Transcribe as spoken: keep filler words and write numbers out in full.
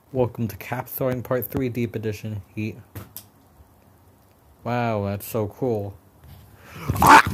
Welcome to Cap Throwing Part three Deep Edition Heat. Wow, that's so cool. Ah!